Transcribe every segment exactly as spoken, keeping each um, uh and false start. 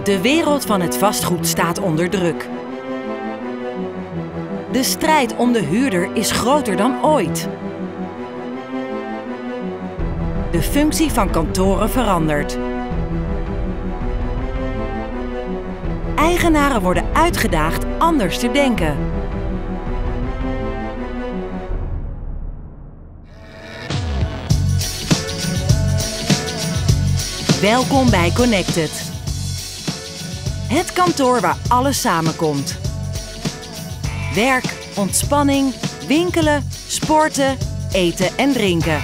De wereld van het vastgoed staat onder druk. De strijd om de huurder is groter dan ooit. De functie van kantoren verandert. Eigenaren worden uitgedaagd anders te denken. Welkom bij Connected. Het kantoor waar alles samenkomt. Werk, ontspanning, winkelen, sporten, eten en drinken.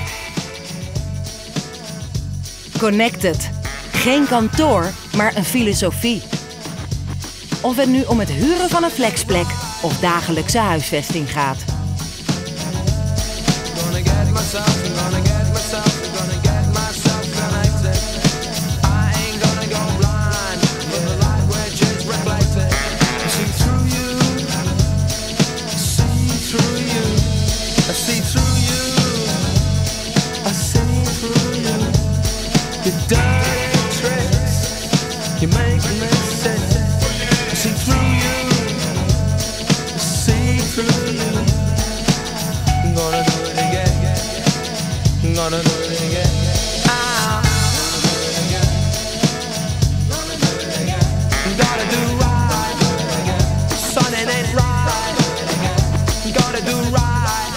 Connected. Geen kantoor, maar een filosofie. Of het nu om het huren van een flexplek of dagelijkse huisvesting gaat. Gonna do it again. Ah. Gotta do right. Son, it ain't right. Gotta do right.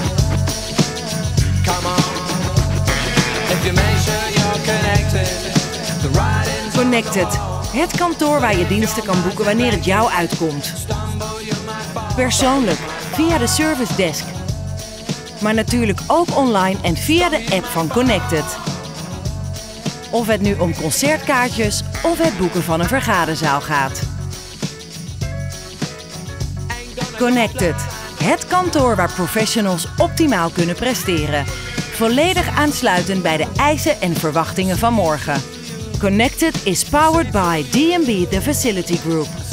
Come on. If you make sure you're connected. The right in Connected. Het kantoor waar je diensten kan boeken wanneer het jou uitkomt. Persoonlijk, via de service desk. Maar natuurlijk ook online en via de app van Connected. Of het nu om concertkaartjes of het boeken van een vergaderzaal gaat. Connected. Het kantoor waar professionals optimaal kunnen presteren. Volledig aansluitend bij de eisen en verwachtingen van morgen. Connected is powered by D and B The Facility Group.